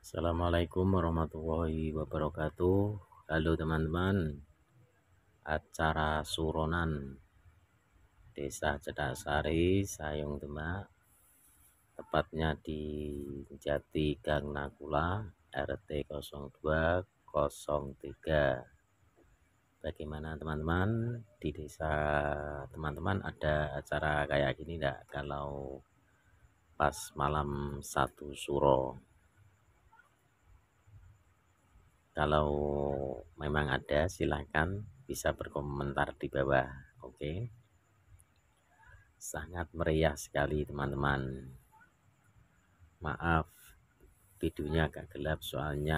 Assalamualaikum warahmatullahi wabarakatuh. Halo teman-teman, acara suronan Desa Cedak Sari, Sayung Demak, tepatnya di Jati Gang Nakula, RT 0203. Bagaimana teman-teman, di desa teman-teman ada acara kayak gini enggak kalau pas malam satu suro? Kalau memang ada, silahkan bisa berkomentar di bawah. Oke, sangat meriah sekali teman-teman. Maaf, videonya agak gelap soalnya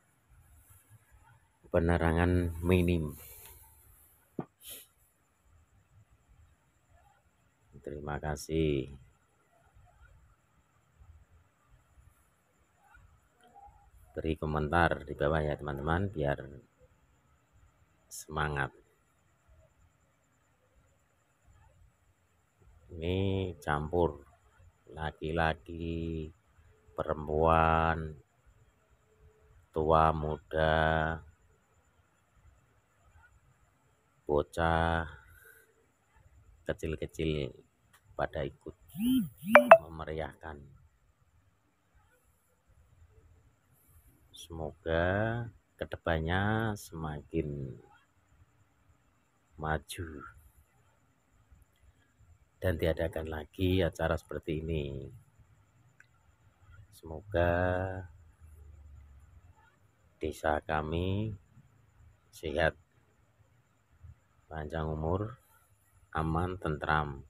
penerangan minim. Terima kasih. Beri komentar di bawah ya teman-teman, biar semangat. Ini campur laki-laki, perempuan, tua muda, bocah, kecil-kecil pada ikut memeriahkan. Semoga kedepannya semakin maju dan diadakan lagi acara seperti ini. Semoga desa kami sehat, panjang umur, aman, tentram.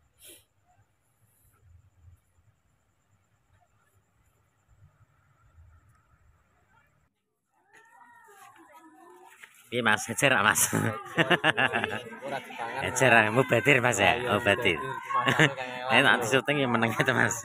Iya mas, ecer mas. Ecer, mau batir mas ya, mau batir. Ini nanti syuting yang menang itu mas.